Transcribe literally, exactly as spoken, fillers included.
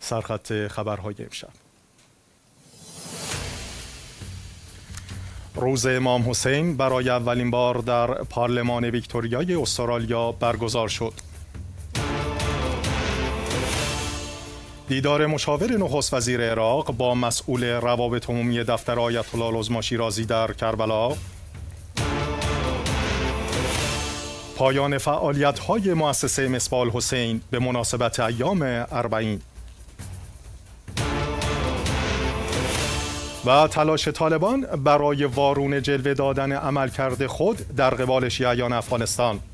سرخط خبرهای امشب. روز امام حسین برای اولین بار در پارلمان ویکتوریای استرالیا برگزار شد. دیدار مشاور نخست وزیر عراق با مسئول روابط عمومی دفتر آیت الله العظمی شیرازی در کربلا. پایان فعالیت‌های مؤسسه مصباح الحسین به مناسبت ایام اربعین. و تلاش طالبان برای وارونه جلوه دادن عملکرد خود در قبال شیعیان افغانستان.